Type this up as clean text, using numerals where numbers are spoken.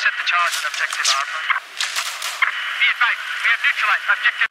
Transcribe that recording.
set the charge on objective Alpha. Be advised, we have neutralized objective